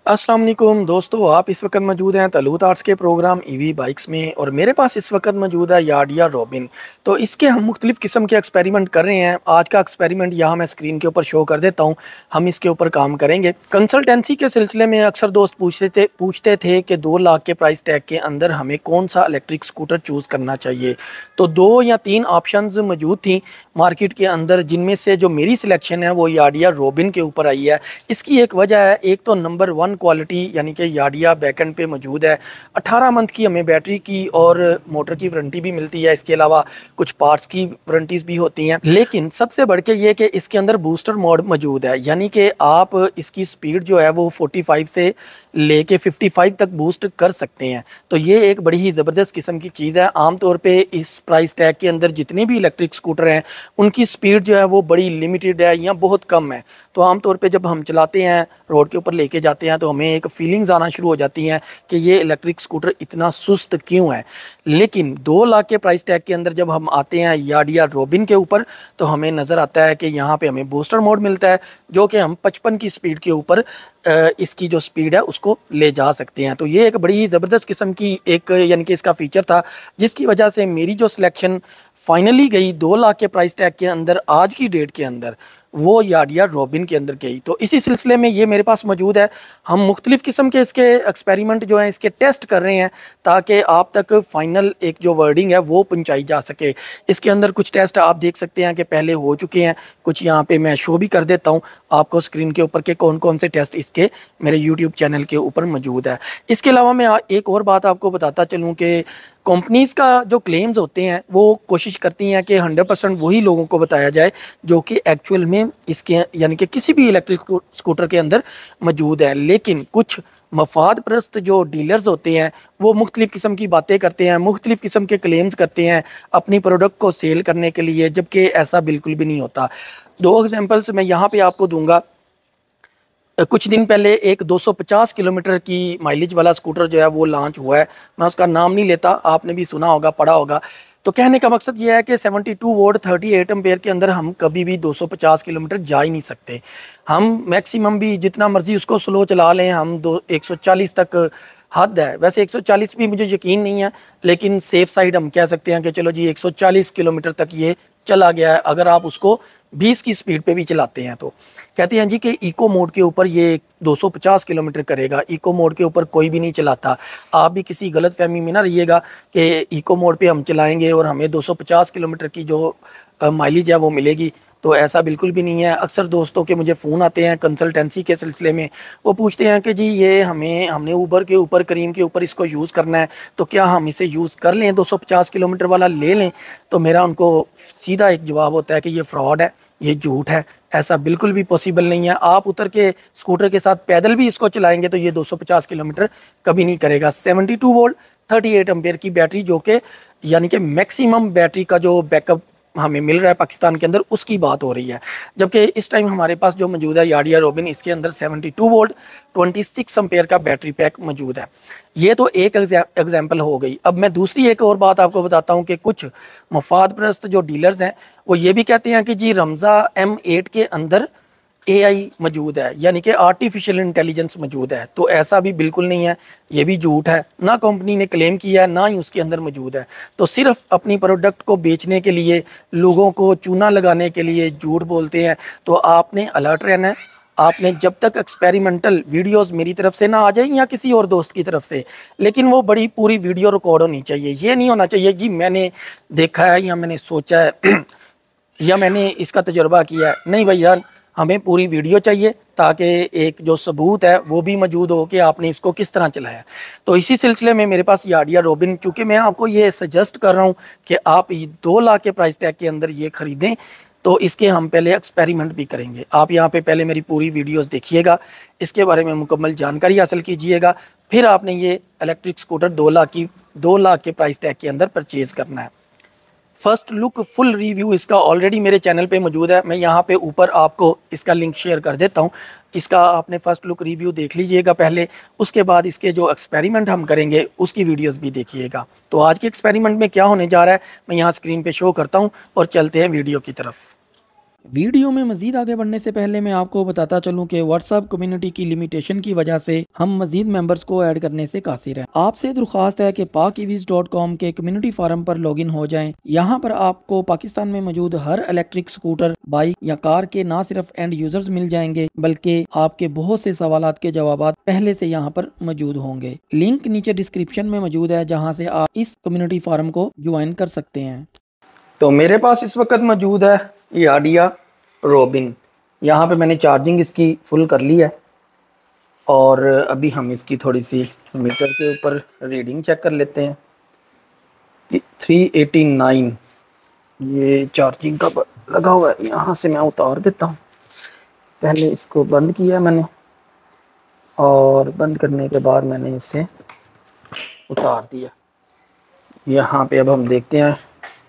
अस्सलाम वालेकुम दोस्तों, आप इस वक्त मौजूद हैं तलूत आर्ट्स के प्रोग्राम ईवी बाइक्स में और मेरे पास इस वक्त मौजूद है यार्डिया रॉबिन। तो इसके हम मुख्तलिफ़ किस्म के एक्सपेरिमेंट कर रहे हैं। आज का एक्सपेरिमेंट यहाँ मैं स्क्रीन के ऊपर शो कर देता हूँ। हम इसके ऊपर काम करेंगे। कंसल्टेंसी के सिलसिले में अक्सर दोस्त पूछते थे कि 2 लाख के प्राइस टैग के अंदर हमें कौन सा इलेक्ट्रिक स्कूटर चूज़ करना चाहिए। तो 2 या 3 ऑप्शंस मौजूद थी मार्केट के अंदर, जिनमें से जो मेरी सिलेक्शन है वो यार्डिया रॉबिन के ऊपर आई है। इसकी एक वजह है, एक तो नंबर 1 क्वालिटी यानी कि यार्डिया बैकएंड पे मौजूद है। 18 मंथ की हमें बैटरी की और मोटर की वारंटी भी मिलती है। इसके अलावा कुछ पार्ट्स की वारंटीज भी होती हैं। लेकिन सबसे बढ़ के ये कि इसके अंदर बूस्टर मोड मौजूद है, यानी कि आप इसकी स्पीड जो है वो 45 से लेके 55 तक बूस्ट कर सकते हैं। तो ये एक बड़ी ही ज़बरदस्त किस्म की चीज़ है। आमतौर पे इस प्राइस टैग के अंदर जितने भी इलेक्ट्रिक स्कूटर हैं उनकी स्पीड जो है वो बड़ी लिमिटेड है या बहुत कम है। तो आमतौर पे जब हम चलाते हैं, रोड के ऊपर लेके जाते हैं, तो हमें एक फीलिंग्स आना शुरू हो जाती हैं कि ये इलेक्ट्रिक स्कूटर इतना सुस्त क्यों है। लेकिन 2 लाख के प्राइस टैग के अंदर जब हम आते हैं यार्डिया रॉबिन के ऊपर, तो हमें नज़र आता है कि यहाँ पे हमें बूस्टर मोड मिलता है, जो कि हम 55 की स्पीड के ऊपर इसकी जो स्पीड है उसको ले जा सकते हैं। तो ये एक बड़ी ही ज़बरदस्त किस्म की एक यानी कि इसका फ़ीचर था, जिसकी वजह से मेरी जो सिलेक्शन फाइनली गई 2 लाख के प्राइस टैग के अंदर आज की डेट के अंदर, वो यार्डिया रॉबिन के अंदर गई। तो इसी सिलसिले में ये मेरे पास मौजूद है। हम मुख्तलिफ़ किस्म के इसके एक्सपेरिमेंट जो हैं इसके टेस्ट कर रहे हैं, ताकि आप तक फ़ाइनल एक जो वर्डिंग है वो पहुंचाई जा सके। इसके अंदर कुछ टेस्ट आप देख सकते हैं कि पहले हो चुके हैं, कुछ यहाँ पे मैं शो भी कर देता हूँ आपको स्क्रीन के ऊपर के कौन कौन से टेस्ट इसके मेरे यूट्यूब चैनल के ऊपर मौजूद है। इसके अलावा मैं एक और बात आपको बताता चलूँ कि कंपनीज़ का जो क्लेम्स होते हैं वो कोशिश करती हैं कि 100% वही लोगों को बताया जाए जो कि एक्चुअल में इसके यानी कि किसी भी इलेक्ट्रिक स्कूटर के अंदर मौजूद है। लेकिन कुछ मफाद परस्त जो डीलर्स होते हैं वो मुख्तलिफ़ किस्म की बातें करते हैं, मुख्तलिफ़ किस्म के क्लेम्स करते हैं अपनी प्रोडक्ट को सेल करने के लिए, जबकि ऐसा बिल्कुल भी नहीं होता। 2 एग्जांपल्स मैं यहाँ पे आपको दूंगा। कुछ दिन पहले एक 250 किलोमीटर की माइलेज वाला स्कूटर जो है वो लॉन्च हुआ है। मैं उसका नाम नहीं लेता, आपने भी सुना होगा, पढ़ा होगा। तो कहने का मकसद ये है कि 72 वोल्ट 38 एम्पेयर के अंदर हम कभी भी 250 किलोमीटर जा ही नहीं सकते। हम मैक्सिमम भी जितना मर्जी उसको स्लो चला लें, हम 140 तक हद है। वैसे 140 भी मुझे यकीन नहीं है, लेकिन सेफ साइड हम कह सकते हैं कि चलो जी 140 किलोमीटर तक ये चला गया है, अगर आप उसको 20 की स्पीड पे भी चलाते हैं। तो कहते हैं जी कि इको मोड के ऊपर ये 250 किलोमीटर करेगा। इको मोड के ऊपर कोई भी नहीं चलाता। आप भी किसी गलत फहमी में ना रहिएगा कि इको मोड पे हम चलाएंगे और हमें 250 किलोमीटर की जो माइलेज है वो मिलेगी। तो ऐसा बिल्कुल भी नहीं है। अक्सर दोस्तों के मुझे फ़ोन आते हैं कंसल्टेंसी के सिलसिले में, वो पूछते हैं कि जी ये हमने ऊबर के ऊपर, करीम के ऊपर इसको यूज़ करना है, तो क्या हम इसे यूज़ कर लें, 250 किलोमीटर वाला ले लें? तो मेरा उनको सीधा एक जवाब होता है कि ये फ्रॉड है, ये झूठ है, ऐसा बिल्कुल भी पॉसिबल नहीं है। आप उतर के स्कूटर के साथ पैदल भी इसको चलाएंगे तो ये 250 किलोमीटर कभी नहीं करेगा। 72 वोल्ट 38 एम्पेयर की बैटरी, जो कि यानी कि मैक्सिमम बैटरी का जो बैकअप हमें मिल रहा है पाकिस्तान के अंदर, उसकी बात हो रही है। जबकि इस टाइम हमारे पास जो मौजूद है यार्डिया रॉबिन, इसके अंदर 72 वोल्ट 26 एम्पेयर का बैटरी पैक मौजूद है। ये तो एक एग्जाम्पल हो गई। अब मैं दूसरी एक और बात आपको बताता हूँ कि कुछ मफाद परस्त जो डीलर्स हैं वो ये भी कहते हैं कि जी रमज़ा M8 के अंदर AI मौजूद है, यानी कि आर्टिफिशियल इंटेलिजेंस मौजूद है। तो ऐसा भी बिल्कुल नहीं है, ये भी झूठ है। ना कंपनी ने क्लेम किया है, ना ही उसके अंदर मौजूद है। तो सिर्फ अपनी प्रोडक्ट को बेचने के लिए, लोगों को चूना लगाने के लिए झूठ बोलते हैं। तो आपने अलर्ट रहना है। आपने जब तक एक्सपेरिमेंटल वीडियोस मेरी तरफ से ना आ जाए या किसी और दोस्त की तरफ से, लेकिन वो बड़ी पूरी वीडियो रिकॉर्ड होनी चाहिए। ये नहीं होना चाहिए जी मैंने देखा है या मैंने सोचा है या मैंने इसका तजुर्बा किया है। नहीं भैया, हमें पूरी वीडियो चाहिए ताकि एक जो सबूत है वो भी मौजूद हो कि आपने इसको किस तरह चलाया। तो इसी सिलसिले में मेरे पास यार्डिया रॉबिन, चूँकि मैं आपको ये सजेस्ट कर रहा हूँ कि आप 2 लाख के प्राइस टैग के अंदर ये ख़रीदें, तो इसके हम पहले एक्सपेरिमेंट भी करेंगे। आप यहाँ पे पहले मेरी पूरी वीडियोस देखिएगा, इसके बारे में मुकम्मल जानकारी हासिल कीजिएगा, फिर आपने ये इलेक्ट्रिक स्कूटर 2 लाख के प्राइस टैग के अंदर परचेज़ करना है। फर्स्ट लुक फुल रिव्यू इसका ऑलरेडी मेरे चैनल पे मौजूद है। मैं यहाँ पे ऊपर आपको इसका लिंक शेयर कर देता हूँ। इसका आपने फर्स्ट लुक रिव्यू देख लीजिएगा पहले, उसके बाद इसके जो एक्सपेरिमेंट हम करेंगे उसकी वीडियोस भी देखिएगा। तो आज के एक्सपेरिमेंट में क्या होने जा रहा है मैं यहाँ स्क्रीन पे शो करता हूँ और चलते हैं वीडियो की तरफ। वीडियो में मजीद आगे बढ़ने से पहले मैं आपको बताता चलूं कि व्हाट्सएप कम्युनिटी की लिमिटेशन की वजह से हम मजीद मेंबर्स को ऐड करने से कासिर हैं। आपसे दरख्वास्त है कि pakiviz.com के कम्युनिटी फोरम पर लॉगिन हो जाएं। यहां पर आपको पाकिस्तान में मौजूद हर इलेक्ट्रिक स्कूटर, बाइक या कार के ना सिर्फ एंड यूजर्स मिल जाएंगे बल्कि आपके बहुत से सवालात के जवाब पहले से यहाँ पर मौजूद होंगे। लिंक नीचे डिस्क्रिप्शन में मौजूद है जहाँ से आप इस कम्युनिटी फोरम को ज्वाइन कर सकते हैं। तो मेरे पास इस वक्त मौजूद है याडिया रोबिन। यहाँ पे मैंने चार्जिंग इसकी फुल कर ली है और अभी हम इसकी थोड़ी सी मीटर के ऊपर रीडिंग चेक कर लेते हैं। 389 ये चार्जिंग का लगा हुआ है। यहाँ से मैं उतार देता हूँ। पहले इसको बंद किया मैंने और बंद करने के बाद मैंने इसे उतार दिया। यहाँ पे अब हम देखते हैं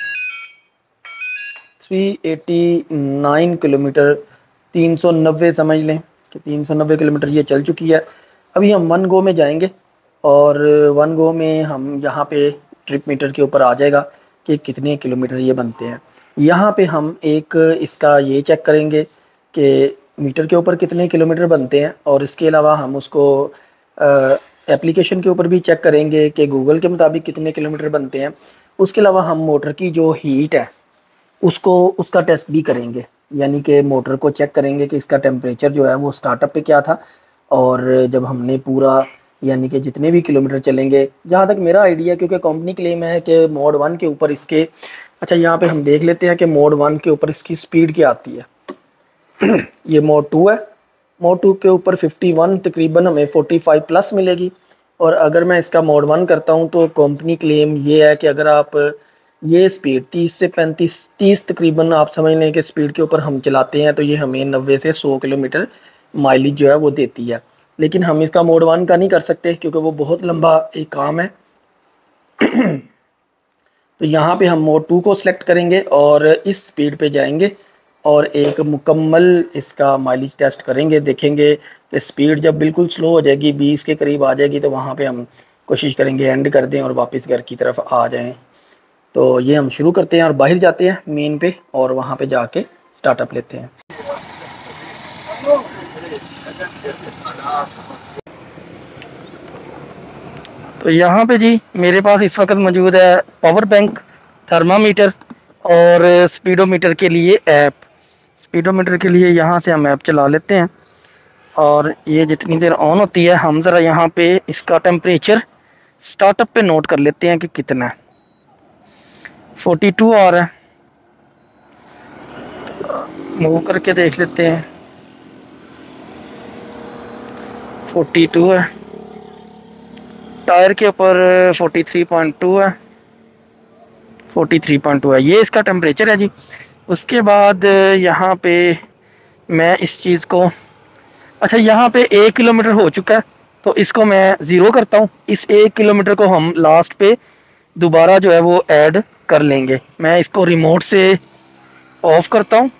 389 किलोमीटर, 390 समझ लें कि 390 किलोमीटर ये चल चुकी है। अभी हम वन गो में जाएंगे और वन गो में हम यहाँ पे ट्रिप मीटर के ऊपर आ जाएगा कि कितने किलोमीटर ये बनते हैं। यहाँ पे हम एक इसका ये चेक करेंगे कि मीटर के ऊपर कितने किलोमीटर बनते हैं और इसके अलावा हम उसको एप्लीकेशन के ऊपर भी चेक करेंगे कि गूगल के मुताबिक कितने किलोमीटर बनते हैं। उसके अलावा हम मोटर की जो हीट है उसका टेस्ट भी करेंगे, यानी कि मोटर को चेक करेंगे कि इसका टेम्परेचर जो है वो स्टार्टअप पे क्या था और जब हमने पूरा यानी कि जितने भी किलोमीटर चलेंगे, जहाँ तक मेरा आइडिया, क्योंकि कंपनी क्लेम है कि मोड 1 के ऊपर इसके, अच्छा यहाँ पे हम देख लेते हैं कि मोड 1 के ऊपर इसकी स्पीड क्या आती है। ये मोड 2 है। मोड 2 के ऊपर 51 तकरीबन हमें 45 प्लस मिलेगी। और अगर मैं इसका मोड 1 करता हूँ तो कंपनी क्लेम ये है कि अगर आप ये स्पीड 30 से 35, 30 तकरीबन आप समझ लें कि स्पीड के ऊपर हम चलाते हैं तो ये हमें 90 से 100 किलोमीटर माइलेज जो है वो देती है। लेकिन हम इसका मोड 1 का नहीं कर सकते क्योंकि वो बहुत लंबा एक काम है। तो यहाँ पे हम मोड 2 को सिलेक्ट करेंगे और इस स्पीड पे जाएंगे और एक मुकम्मल इसका माइलेज टेस्ट करेंगे। देखेंगे कि स्पीड जब बिल्कुल स्लो हो जाएगी, 20 के करीब आ जाएगी, तो वहाँ पे हम कोशिश करेंगे एंड कर दें और वापस घर की तरफ आ जाएं। तो ये हम शुरू करते हैं और बाहर जाते हैं मेन पे और वहाँ पे जाके स्टार्टअप लेते हैं। तो यहाँ पे जी मेरे पास इस वक्त मौजूद है पावर बैंक, थर्मामीटर और स्पीडोमीटर के लिए ऐप। स्पीडोमीटर के लिए यहाँ से हम ऐप चला लेते हैं और ये जितनी देर ऑन होती है हम ज़रा यहाँ पे इसका टेम्परेचर स्टार्टअप पे नोट कर लेते हैं कि कितना है। 42 आ रहा है, मूव करके देख लेते हैं। 42 है। टायर के ऊपर 43.2 है, 43.2 है। ये इसका टेम्परेचर है जी। उसके बाद यहाँ पे मैं इस चीज़ को, अच्छा यहाँ पे 1 किलोमीटर हो चुका है तो इसको मैं ज़ीरो करता हूँ। इस 1 किलोमीटर को हम लास्ट पे दोबारा जो है वो ऐड कर लेंगे। मैं इसको रिमोट से ऑफ़ करता हूँ,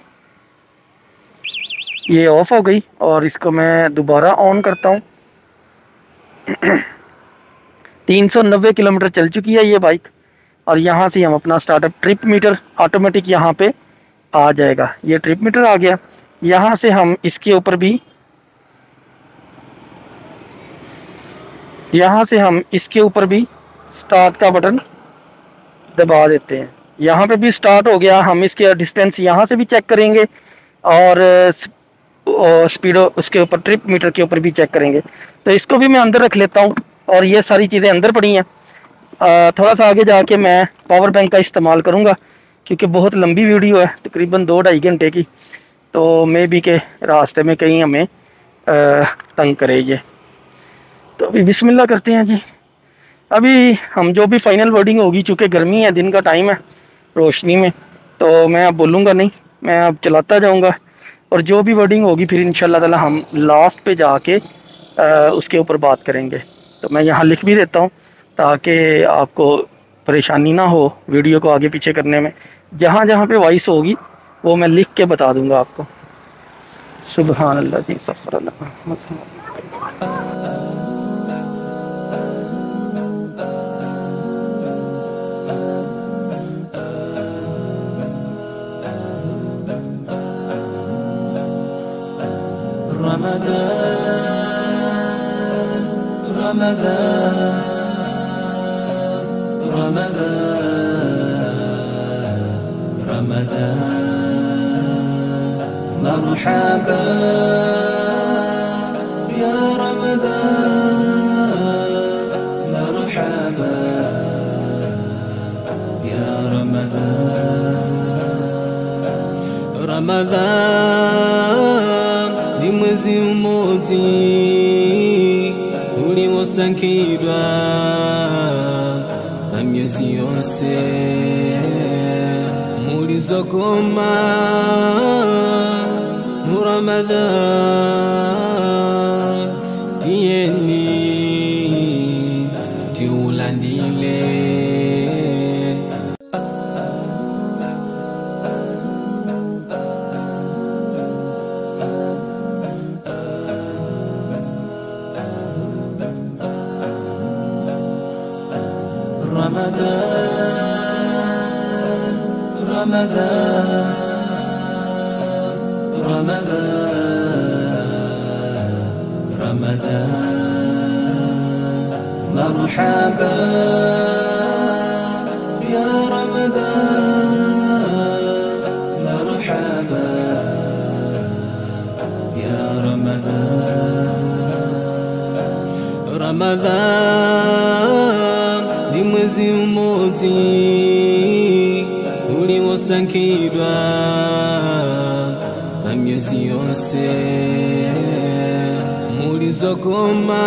ये ऑफ़ हो गई और इसको मैं दोबारा ऑन करता हूँ। 390 किलोमीटर चल चुकी है ये बाइक और यहाँ से हम अपना स्टार्टअप ट्रिप मीटर ऑटोमेटिक यहाँ पे आ जाएगा। ये ट्रिप मीटर आ गया। यहाँ से हम इसके ऊपर भी, यहाँ से हम इसके ऊपर भी स्टार्ट का बटन दबा देते हैं। यहाँ पे भी स्टार्ट हो गया। हम इसके डिस्टेंस यहाँ से भी चेक करेंगे और स्पीडो उसके ऊपर ट्रिप मीटर के ऊपर भी चेक करेंगे। तो इसको भी मैं अंदर रख लेता हूँ और ये सारी चीज़ें अंदर पड़ी हैं। थोड़ा सा आगे जाके मैं पावर बैंक का इस्तेमाल करूँगा क्योंकि बहुत लंबी वीडियो है, तकरीबन 2-2.5 घंटे की। तो मे बी के रास्ते में कहीं हमें तंग करे ये। तो अभी बिस्मिल्लाह करते हैं जी। अभी हम जो भी फाइनल वर्डिंग होगी, चूँकि गर्मी है, दिन का टाइम है, रोशनी में, तो मैं अब बोलूँगा नहीं, मैं अब चलाता जाऊँगा और जो भी वर्डिंग होगी फिर इंशाल्लाह ताला हम लास्ट पे जाके उसके ऊपर बात करेंगे। तो मैं यहाँ लिख भी देता हूँ ताकि आपको परेशानी ना हो वीडियो को आगे पीछे करने में। जहाँ जहाँ पे वॉइस होगी वो मैं लिख के बता दूँगा आपको। सुबहान अल्लाह जी सफ़र अल्लाह। مرحبا يا رمضان، مرحبا يا رمضان. رمضان ni mwezi mmoja uliosangirwa na miezi yose mulizogoma mu Ramadan. Tieni tiulandile Ramadan, Ramadan, Ramadan, Ramadan. Marhaba ya Ramadan, marhaba ya Ramadan. Ramadan ni mwezi mmoja uliosangirwa na miezi yose mulizogoma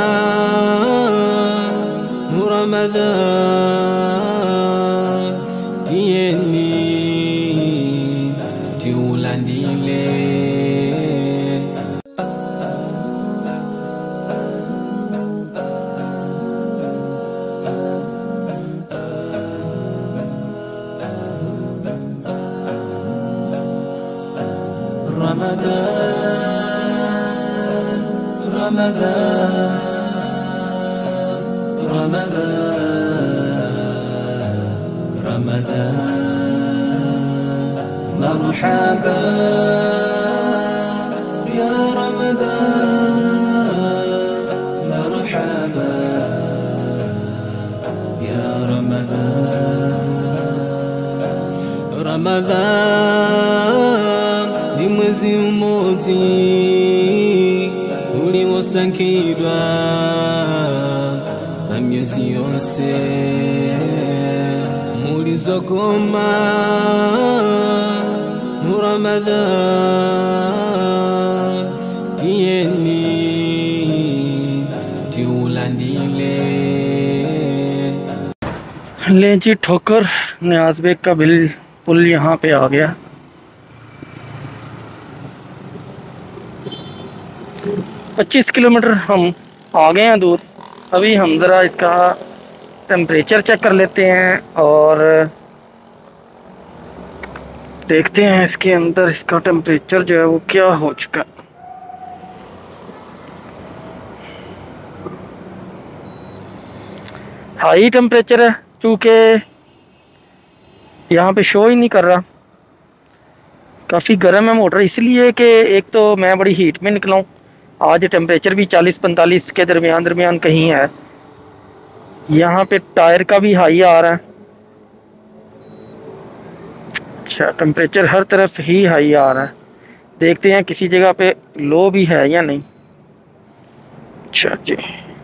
mu Ramadan. Tieni tiulandile Ramadan, Ramadan, Ramadan, Ramadan. Marhaba ya Ramadan, marhaba ya Ramadan. Ramadan ni mwezi mmoja uliosangirwa na miezi yose mulizogoma mu Ramadan. Tieni tiulandile ले जी ठोकर न्याज bag का पुल यहाँ पे आ गया। 25 kilometre हम आ गए हैं दूर। अभी हम ज़रा इसका टेम्परेचर चेक कर लेते हैं और देखते हैं इसके अंदर इसका टेम्परेचर जो है वो क्या हो चुका। हाई टेम्परेचर है, चूँकि यहाँ पे शो ही नहीं कर रहा। काफ़ी गर्म है मोटर, इसलिए कि एक तो मैं बड़ी हीट में निकला हूँ। आज टेम्परेचर भी 40-45 के दरमियान कहीं है। यहाँ पे टायर का भी हाई आ रहा है। अच्छा, टेम्परेचर हर तरफ ही हाई आ रहा है। देखते हैं किसी जगह पे लो भी है या नहीं। अच्छा जी,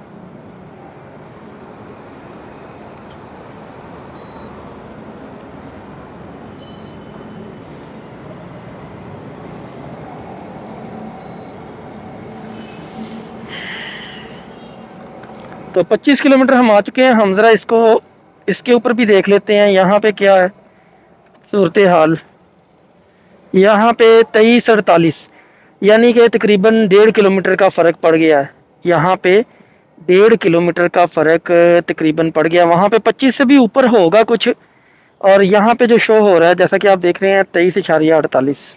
तो 25 किलोमीटर हम आ चुके हैं। हम ज़रा इसके ऊपर भी देख लेते हैं यहाँ पे क्या है सूरत हाल। यहाँ पे 23-48 यानी कि तकरीबन 1.5 किलोमीटर का फ़र्क पड़ गया है। यहाँ पे 1.5 किलोमीटर का फ़र्क तकरीबन पड़ गया। वहाँ पे 25 से भी ऊपर होगा कुछ, और यहाँ पे जो शो हो रहा है जैसा कि आप देख रहे हैं 23.48।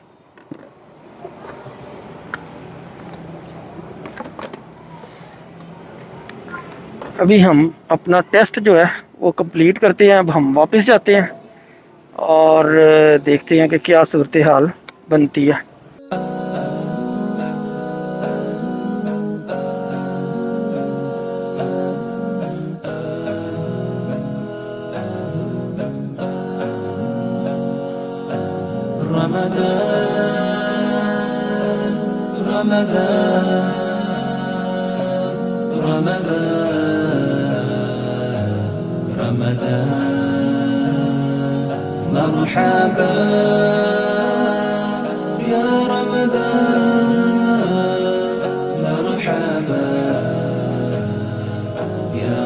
अभी हम अपना टेस्ट जो है वो कंप्लीट करते हैं। अब हम वापस जाते हैं और देखते हैं कि क्या सूरत हाल बनती है। رمضان مرحبا يا رمضان مرحبا يا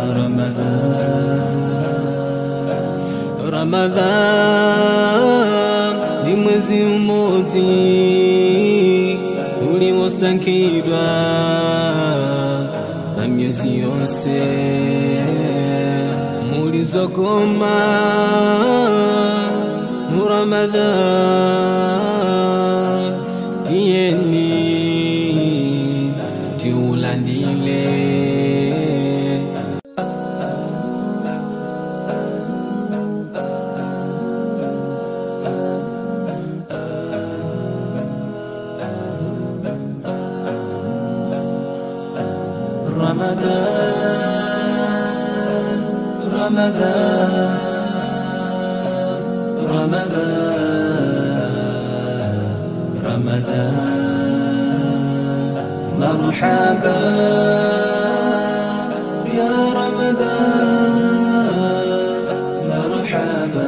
رمضان ni mwezi mmoja uliosangirwa na miezi yose mulizogoma mu Ramadhan tieni tiulandile رمضان مرحبا يا رمضان مرحبا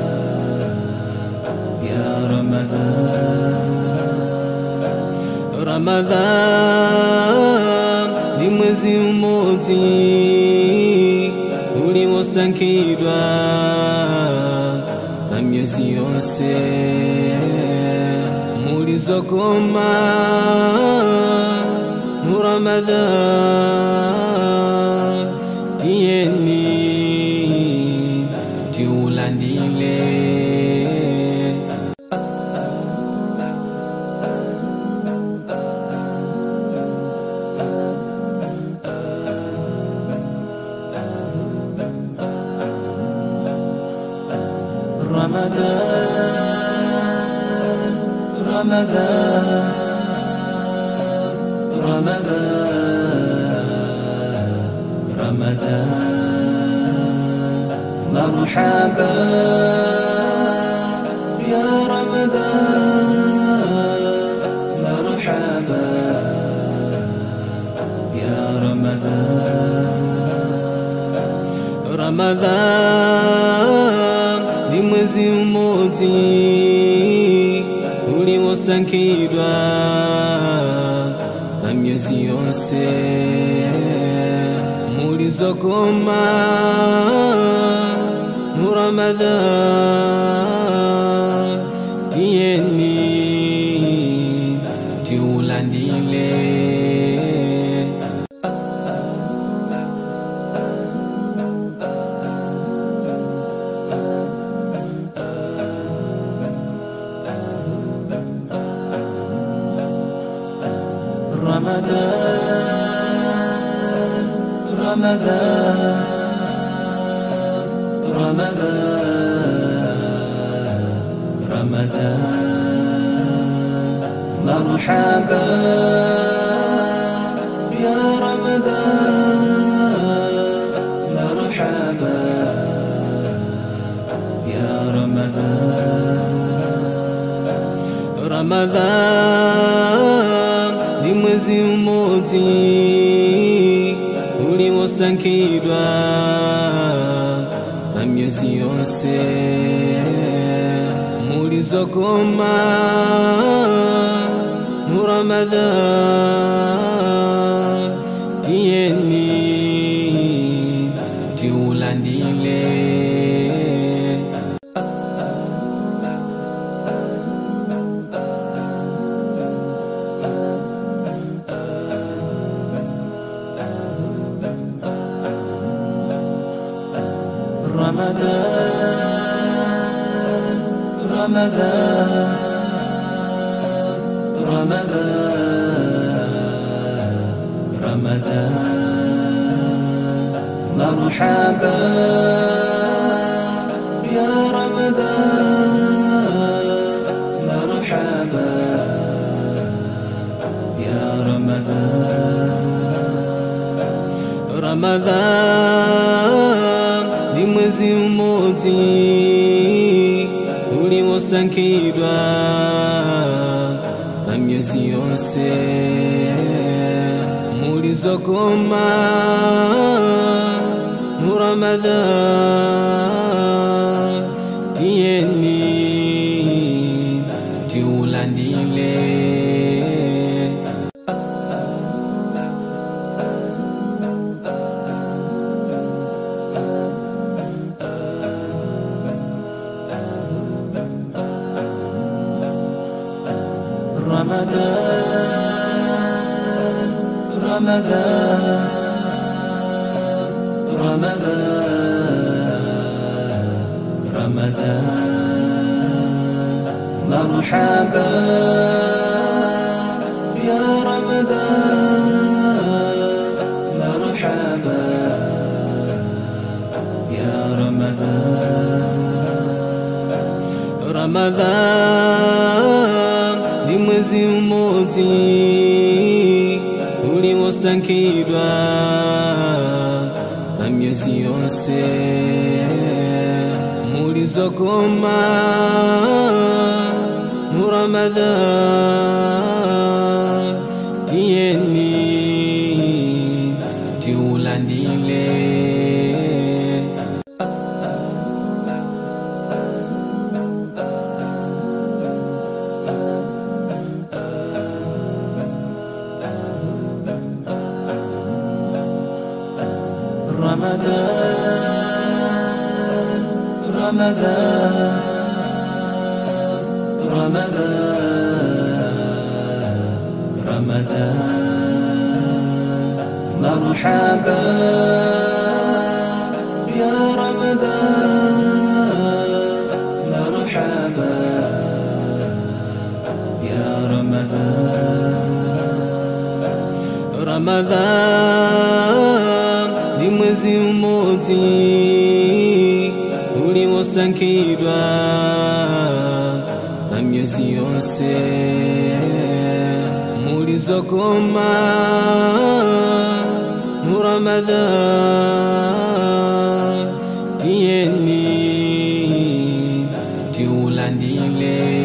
يا رمضان ni mwezi mmoja uliosangirwa na miezi yose mulizogoma mu Ramadhan tieni tiulandile رمضان مرحبا يا رمضان مرحبا يا رمضان ni mwezi mmoja uliosangirwa na miezi yose mulizogoma mu Ramadhan tieni tiulandile رمضان مرحبا يا رمضان مرحبا يا رمضان ni mwezi mmoja uliosangirwa na miezi yose mulizogoma mu Ramadhan tieni tiulandile رمضان مرحبا يا رمضان مرحبا يا رمضان ni mwezi mmoja uliosangirwa na miezi yose mulizokoma mu Ramadhan tiyeni tiulandile Ramadan, Ramadan, Ramadan, Ramadan, marhaba ya Ramadan, marhaba ya Ramadan, Ramadan ni mwezi mmoja uliosangirwa na miezi yose mulizokoma mu Ramadhan tiyeni tiulandile Ramadan, Ramadan, Ramadan, Ramadan, marhaba ya Ramadan, marhaba ya Ramadan, Ramadan ni mwezi mmoja uliosangirwa na miezi yose mulizokoma mu Ramadhan tiyeni tiulandile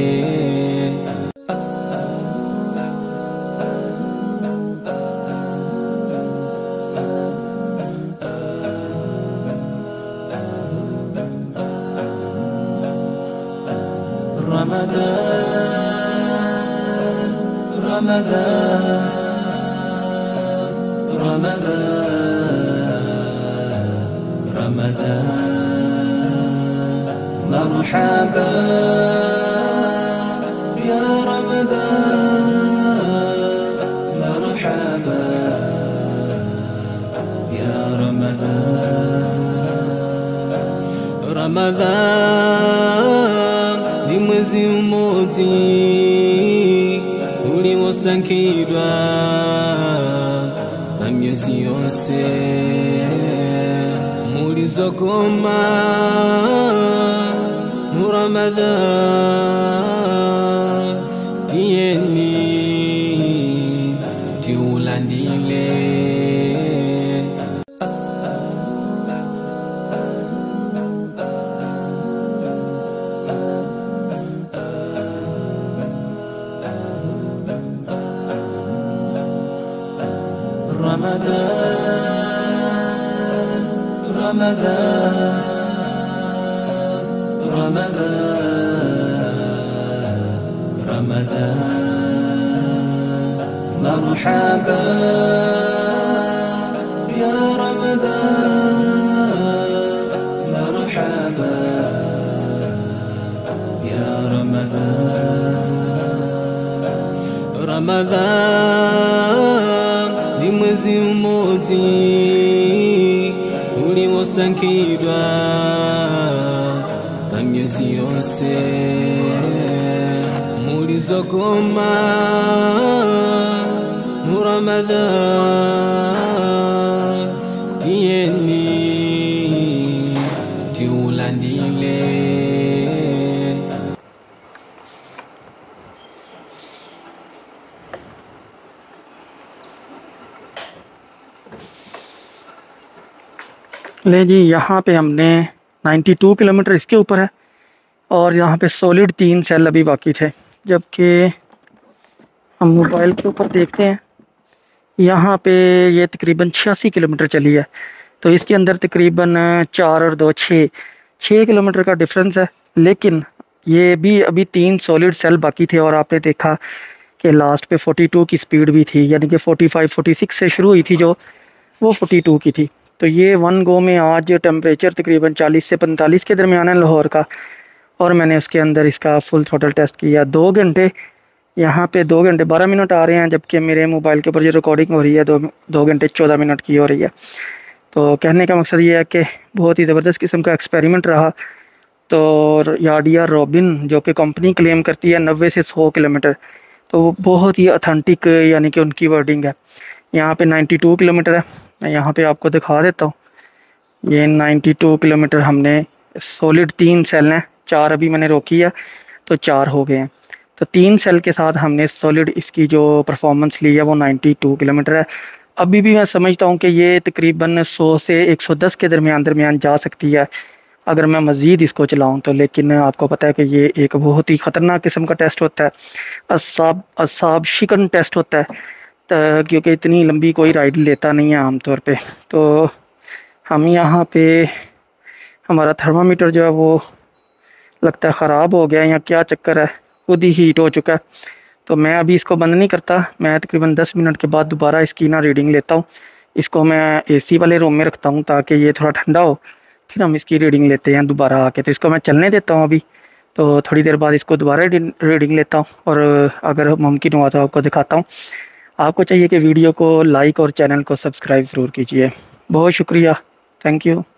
Ramadan, Ramadan, Ramadan, Ramadan, marhaba ya Ramadan, marhaba ya Ramadan, Ramadan ni mwezi mmoja uliosangirwa na miezi yose mulizokoma mu Ramadhan tiyeni tiulandile Ramadan, Ramadan, Ramadan, Ramadan, marhaba ya Ramadan, marhaba ya Ramadan, Ramadan ni mwezi mmoja uliosangirwa na miezi yose mulizokoma mu Ramadhan tiyeni tiulandile ले जी, यहाँ पे हमने 92 kilometre इसके ऊपर है और यहाँ पे सॉलिड 3 सेल अभी बाकी थे, जबकि हम मोबाइल के ऊपर देखते हैं, यहाँ पे ये तकरीबन 86 किलोमीटर चली है। तो इसके अंदर तकरीबन 4 और 2 6 किलोमीटर का डिफरेंस है। लेकिन ये भी अभी 3 सॉलिड सेल बाकी थे और आपने देखा कि लास्ट पे 42 की स्पीड भी थी, यानी कि 45 46 से शुरू हुई थी जो, वो 42 की थी। तो ये वन गो में आज टेम्परेचर तकरीबन 40 से 45 के दरमियान है लाहौर का, और मैंने उसके अंदर इसका फुल थ्रोटल टेस्ट किया 2 घंटे। यहाँ पे 2 घंटे 12 मिनट आ रहे हैं, जबकि मेरे मोबाइल के ऊपर जो रिकॉर्डिंग हो रही है 2 घंटे 14 मिनट की हो रही है। तो कहने का मकसद ये है कि बहुत ही ज़बरदस्त किस्म का एक्सपेरिमेंट रहा। तो यार्डिया रॉबिन जो कि कंपनी क्लेम करती है 90 से 100 किलोमीटर, तो वो बहुत ही ऑथेंटिक यानी कि उनकी वर्डिंग है। यहाँ पे 92 किलोमीटर है, मैं यहाँ पे आपको दिखा देता हूँ। ये 92 किलोमीटर हमने सॉलिड 3 सेल हैं, 4 अभी मैंने रोकी है तो 4 हो गए हैं। तो 3 सेल के साथ हमने सॉलिड इसकी जो परफॉर्मेंस ली है वो 92 किलोमीटर है। अभी भी मैं समझता हूँ कि ये तकरीबन 100 से 110 के दरमियान जा सकती है अगर मैं मज़ीद इसको चलाऊँ तो। लेकिन आपको पता है कि ये एक बहुत ही ख़तरनाक किस्म का टेस्ट होता है, असाब शिकन टेस्ट होता है, क्योंकि इतनी लंबी कोई राइड लेता नहीं है आम तौर पे। तो हम यहाँ पे हमारा थर्मामीटर जो है वो लगता है ख़राब हो गया है या क्या चक्कर है, खुद ही हीट हो चुका है। तो मैं अभी इसको बंद नहीं करता, मैं तकरीबन 10 मिनट के बाद दोबारा इसकी ना रीडिंग लेता हूँ। इसको मैं एसी वाले रूम में रखता हूँ ताकि ये थोड़ा ठंडा हो, फिर हम इसकी रीडिंग लेते हैं दोबारा आके। तो इसको मैं चलने देता हूँ अभी, तो थोड़ी देर बाद इसको दोबारा रीडिंग लेता हूँ और अगर मुमकिन हुआ तो आपको दिखाता हूँ। आपको चाहिए कि वीडियो को लाइक और चैनल को सब्सक्राइब ज़रूर कीजिए। बहुत शुक्रिया, थैंक यू।